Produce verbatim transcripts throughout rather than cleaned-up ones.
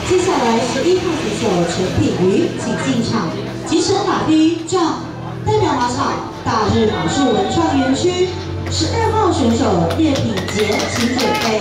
接下来十一号选手陈品瑜，请进场。集成马第一仗，代表马场大日马术文创园区。十二号选手叶品杰，请准备。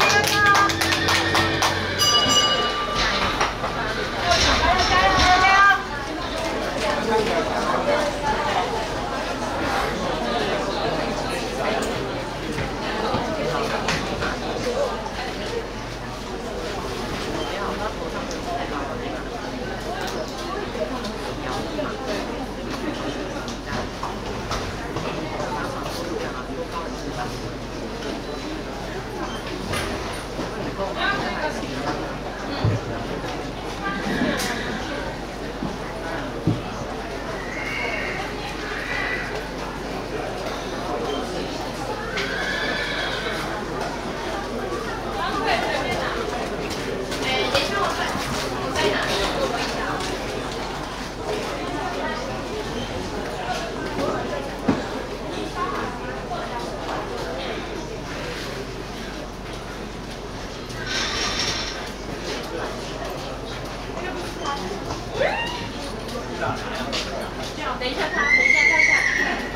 等一下他，等一下他下。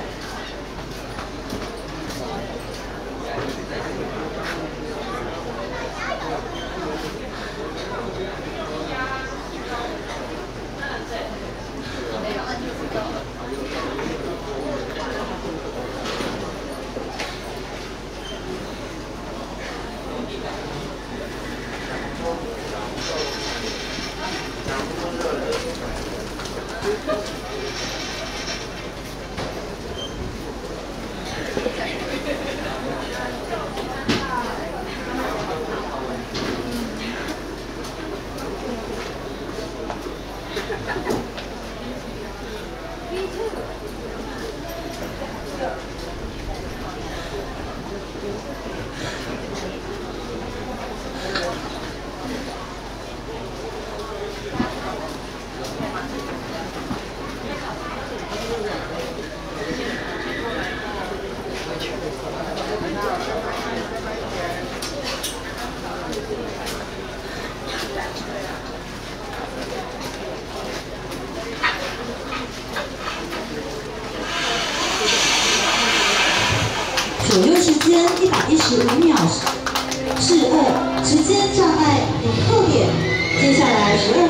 左右时间一百一十五秒，是二时间障碍零扣点。接下来十二。